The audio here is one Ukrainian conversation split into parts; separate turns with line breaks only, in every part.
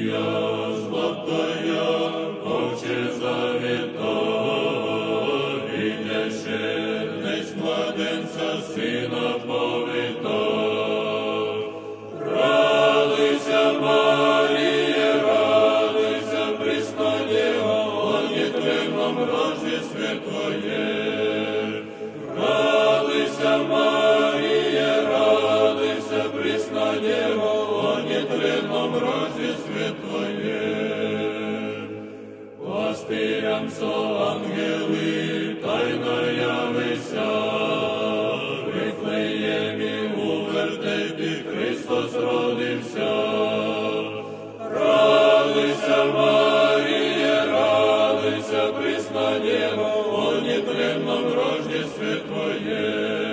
золотая, ковчег завета, видяще десь младенця сина повита. Радуйся, Маріє, радуйся, пресна Дева, о нетленном рождестве Твоє. Радуйся, Маріє, радуйся, пресна Дева, о нетленном рождестве Твоє. Пастирям ангели тайно явися, в Вифлеємі у вертепі Христос родився. Радуйся, Маріє, радуйся, пресна Дева, о нетленном рождестве Твоє.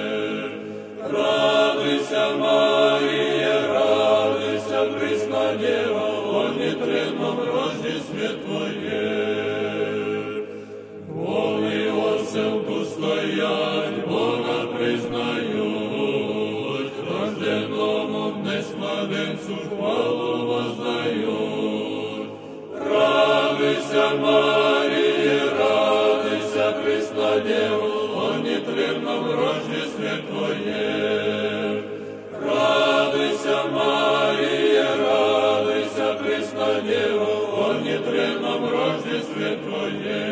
Радуйся, Маріє, радуйся, пресна Дева, о нетленном рождестве Твоє. Воли оселку стоять, Бога признають, рожденному днес младенцу хвалу воздають. Радуйся, Маріє, радуйся, пресна Дева, о нетленном рождестве Твоє. Радуйся, Маріє, радуйся, пресна Дева, о нетленном рождестве Твоє.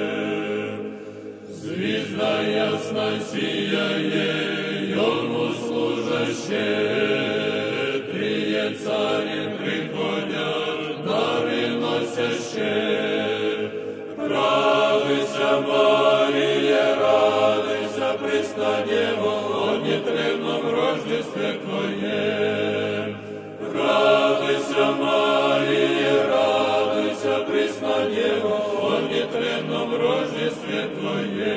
Звезда ясна сияє, йому служаще, тріє царі приходять, дари носяще. Радуйся, Маріє, радуйся, пресна Дева, о нетленном рождестве Твоє. Радуйся, Маріє, радуйся, пресна Дева, о нетленном рождестве Твоє.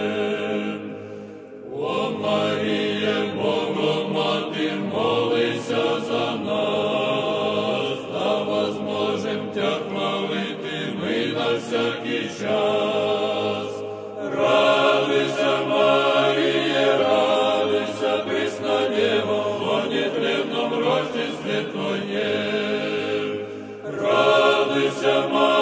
О Маріє, Богомати, молися за нас, да возможем Тя хвалити ми на всякий час. Радуйся, Маріє, радуйся, пресна Дева, о нетленном рождестве Твоє. Радуйся, Маріє,